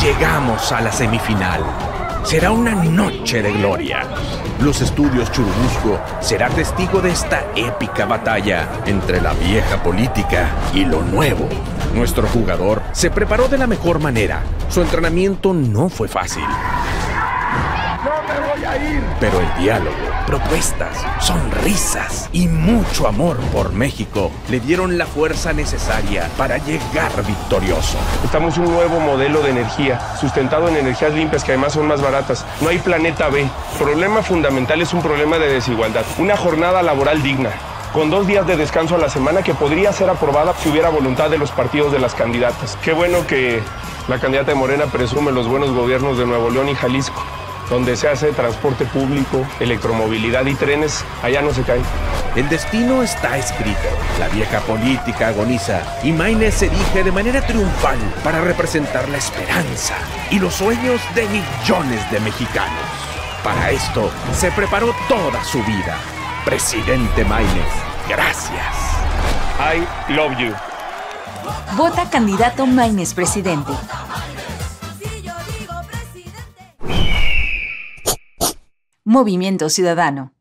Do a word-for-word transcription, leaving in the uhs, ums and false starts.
Llegamos a la semifinal. Será una noche de gloria. Los estudios Churubusco será testigo de esta épica batalla entre la vieja política y lo nuevo. Nuestro jugador se preparó de la mejor manera. Su entrenamiento no fue fácil. ¡No me voy a ir! Pero el diálogo, propuestas, sonrisas y mucho amor por México le dieron la fuerza necesaria para llegar victorioso. Estamos en un nuevo modelo de energía, sustentado en energías limpias que además son más baratas. No hay planeta B. El problema fundamental es un problema de desigualdad. Una jornada laboral digna, con dos días de descanso a la semana que podría ser aprobada si hubiera voluntad de los partidos de las candidatas. Qué bueno que la candidata de Morena presume los buenos gobiernos de Nuevo León y Jalisco, donde se hace transporte público, electromovilidad y trenes, allá no se cae. El destino está escrito. La vieja política agoniza y Maynes se erige de manera triunfal para representar la esperanza y los sueños de millones de mexicanos. Para esto se preparó toda su vida. Presidente Maynes, gracias. I love you. Vota candidato Maynes presidente. Movimiento Ciudadano.